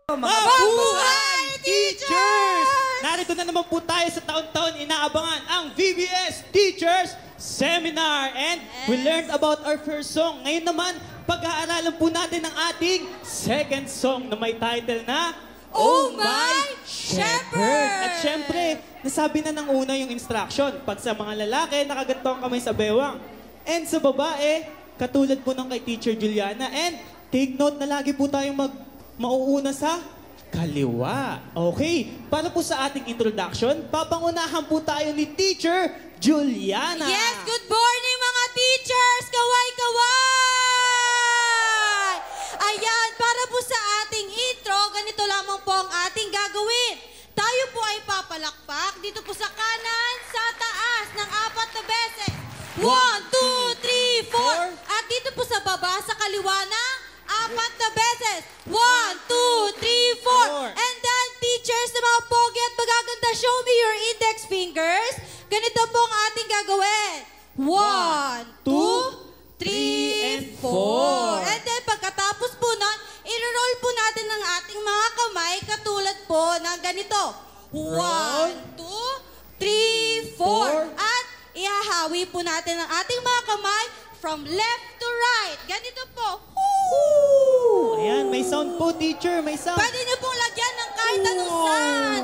Mabuhay Teachers! Narito na naman po tayo sa taon-taon inaabangan ang VBS Teachers Seminar. And we learned about our first song. Ngayon naman, pag-aaralan po natin ang ating second song na may title na Oh My Shepherd! At syempre, nasabi na ng una yung instruction. Pag sa mga lalaki, nakaganto ang kamay sa bewang. And sa babae, katulad po ng kay Teacher Juliana. And take note na lagi po tayong mauuna sa kaliwa. Okay, para po sa ating introduction, papangunahan po tayo ni Teacher Juliana. Yes, good morning mga teachers! Kaway-kaway! Ayan, para po sa ating intro, ganito lamang po ang ating gagawin. Tayo po ay papalakpak dito po sa kanan, sa taas ng 4 na beses. 1, 2, 3, 4. At dito po sa baba, sa kaliwa ng 4 na beses. 1, 2, 3, 4. And then, teachers na mga pogi at magaganda, show me your index fingers. Ganito po ang ating gagawin. 1, 2, 3, 4. And then, pagkatapos po nun, i-roll po natin ang ating mga kamay katulad po ng ganito. 1, 2, 3, 4. At ihahawi po natin ang ating mga kamay from left to right. Ganito po. Woo! Ayan, may sound po, teacher. May sound. Pwede niyo pong lagyan ng kahit anong sound.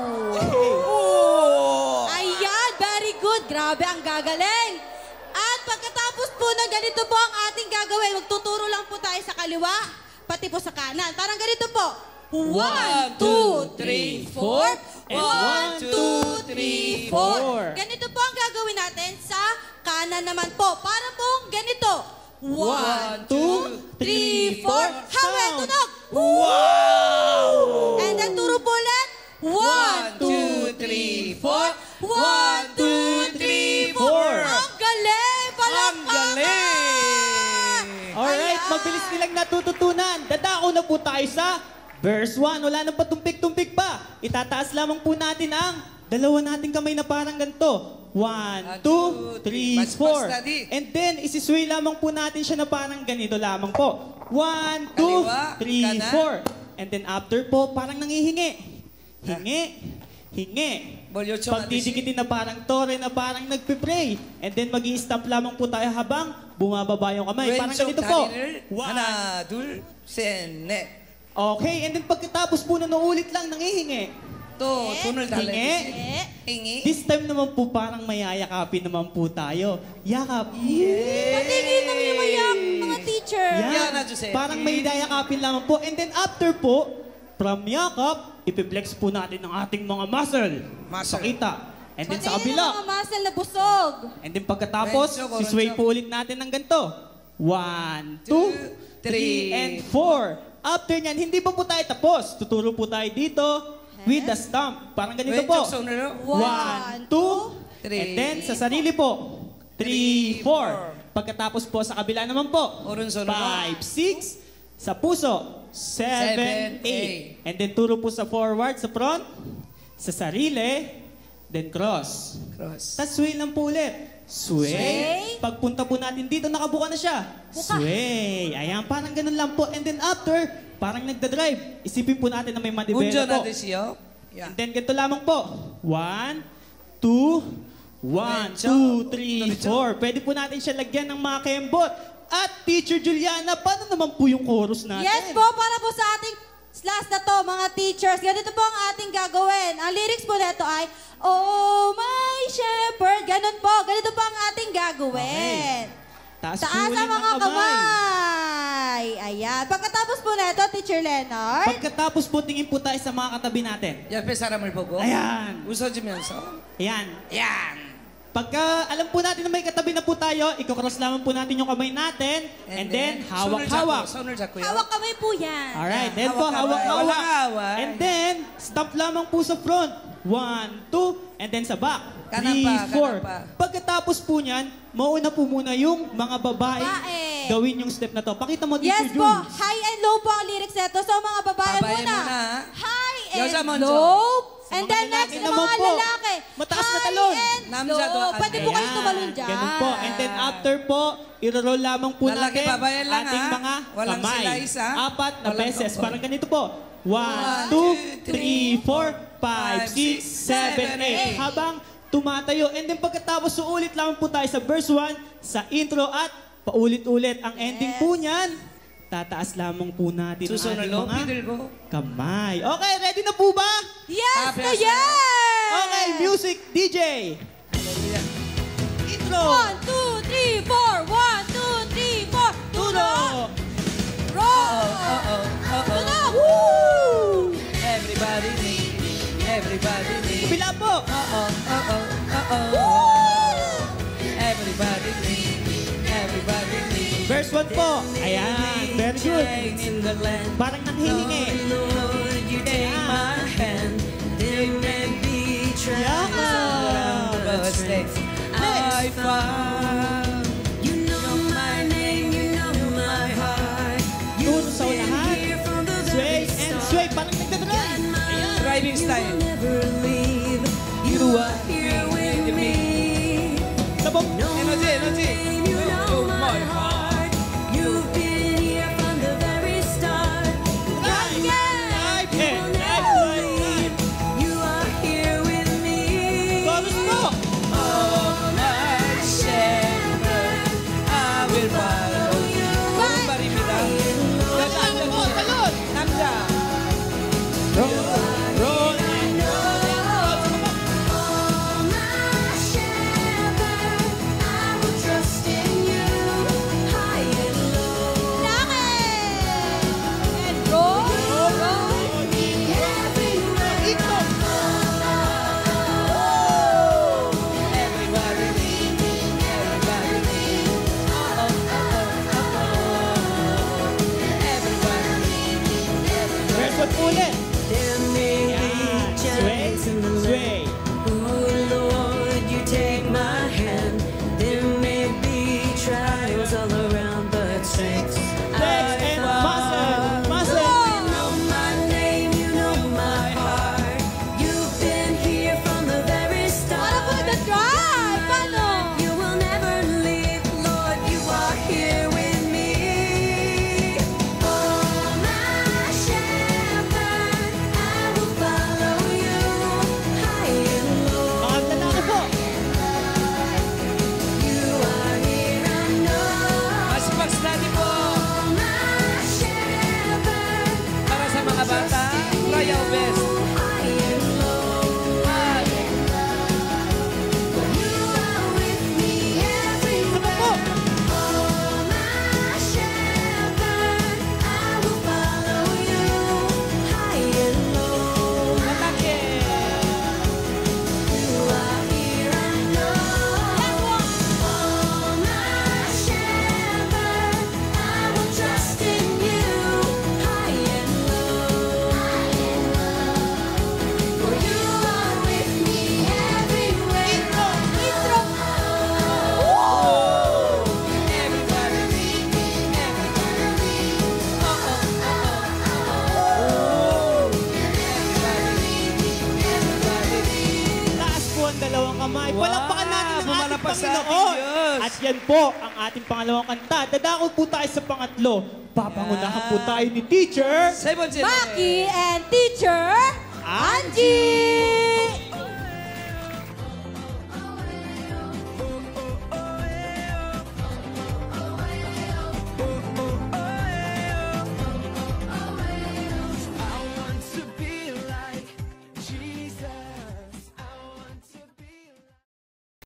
Ayan, very good. Grabe, ang gagaling. At pagkatapos po ng ganito po ang ating gagawin, magtuturo lang po tayo sa kaliwa, pati po sa kanan. Parang ganito po. 1, 2, 3, 4. 1, 2, 3, 4. Ganito po ang gagawin natin sa kanan naman po. Para pong ganito. 1, 2, 3, 4. Hawe, tunog! Wow! And then turo po ulit. 1, 2, 3, 4. 1, 2, 3, 4. Ang galing! Palakpakan! Alright, mabilis nilang natututunan. Dadako na po tayo sa verse 1. Wala nang patumpik-tumpik pa. Itataas lamang po natin ang dalawa nating kamay na parang ganito. 1, 2, 3, 4. And then, isisway lamang po natin siya na parang ganito lamang po. 1, 2, 3, 4. And then after po, parang nangihingi. Hingi, hingi. Pagdidikitin na parang tore na parang nagpipray. And then mag-i-stamp lamang po tayo habang bumababa yung kamay. Parang ganito po. 1, 2, 3, 4. Okay, and then pagkatapos po na ulit lang nangihingi. Hingi. This time naman po parang mayayakapin naman po tayo. Yakap. Patingin ng yumayak, mga teacher. Parang may yayakapin lamang po. And then after po, from yakap, ipiplex po natin ang ating mga muscle. Pakita. And then sa kabila. Patingin ng mga muscle na busog. And then pagkatapos, sisway po ulit natin ng ganito. 1, 2, 3, and 4. After nyan, hindi pa po tayo tapos. Tuturo po tayo dito with the stump. Parang ganito po. 1, 2, 3. And then sa sarili po. 3, 4. Pagkatapos po sa kabila naman po. 5, 6. Sa puso. 7, 8. And then turo po sa forward, sa front. Sa sarili. Then cross. Tapos sway lang po ulit. Sway. Pagpunta po natin dito, nakabuka na siya. Sway. Ayan, parang ganun lang po. And then after, parang nagdadrive. Isipin po natin na may madibela po. And then ganito lamang po. 1, 2, 1, 2, 3, 4. Pwede po natin siya lagyan ng mga kembot. At Teacher Juliana, paano naman po yung chorus natin? Yes po, para po sa ating last na to, mga teachers. Ganito po ang ating gagawin. Ang lyrics po nito ay, Oh my shepherd. Ganun po. Ganito po ang ating gagawin. Okay. Taas ang mga kamay. Ayan. Pagkatapos po nito, Teacher Leonard. Pagkatapos po, tingin po tayo sa mga katabi natin. Ayan. Ayan. Yan. Pagka alam po natin na may katabi na po tayo, i-cross lamang po natin yung kamay natin. And then, hawak-hawak. Hawak kamay po yan. Alright. Then po, hawak-hawak. And then, stop lamang po sa front. 1, 2, and then sa back. 3, 4. Pagkatapos po niyan, mauna po muna yung mga babae gawin yung step na to. Pakita mo, Teacher Jun. Yes po, high and low po ang lyrics nito. So mga babae muna. High and low. And then next, yung mga lalaki. Mataas na talon. High and Namja low. doon. Pwede po kayo Ayan, tumalon dyan. Ganun po. And then after po, iro-roll lamang po Lalaki natin babae lang, ating ha? mga Walang kamay. slice, ha? 4 na Walang beses. tungkol. Parang ganito po. 1, 2, 3, 4, 5, 6, 7, 8. Habang tumatayo. And then pagkatapos, uulit lamang po tayo sa verse 1, sa intro at paulit-ulit. Ang ending po niyan, tataas lamang po natin ang Susunod ating lo, mga Peter ko. kamay. Okay, ready na po ba? Yes Happy na as- yes! Okay, music, DJ. Intro. 1, 2, 3, 4. 1, 2, 3, 4. Tuno. Roll! Tunog! Woo! Everybody need, everybody need. Pila po. Everybody need, everybody need. Verse 1 po. Ayan, very good. In the land. Parang nanghihingi. Lord, you take my hand. There may be trials around, but stay. I found. You know my name, you know my heart. Tuno sa unahan. Sway and sway. Parang nagdadrive. Ayan. Driving style. Never leave. You are here with me. Sabog. Energy, energy. You know my heart. You've been here from the very start. Drive. Drive. You'll Drive. never Drive. leave. You are here with me. Chorus po. Oh, my shepherd, I will follow you. Parimita. Talon po. Talon. Namja. Roll and roll. Oh, my shepherd, I will trust in you. High and low. Langit! And roll! Roll! Everywhere. Intro. Everybody need, everybody need. Everybody need, everybody. Verse 1 po ulit. There may be Ayan. Sway. giants in the land. Sway. Oh Lord, you take my hand. There may be trials all around, but strength. Legs and muscle. Muscle. You know my name, you know my heart. You've been here from the very Para start. po nagdadrive! Paano? You will never leave, Lord. You are here with me. Oh, my shepherd, I will follow you high and low. Mga lalaki po. You are here, I know. Mas natin po. Oh, my shepherd, Para sa mga bata, try our best. high and low. You are with me everywhere. Oh, my shepherd, I will follow you high and low. Atake. You are here, I know. Oh, my shepherd, I will trust in you high and low. For you are with me everywhere. Intro! Everybody need, everybody need. Everybody need. Taas po ang dalawang kamay. Wow! Palakpakan natin ang ating Bumalapas sa ating Panginoon. Diyos. At yan po ang ating pangalawang kanta. Dadako po tayo sa pangatlo. Papangunahan po tayo ni Teacher. 7 Maki and Teacher Angie!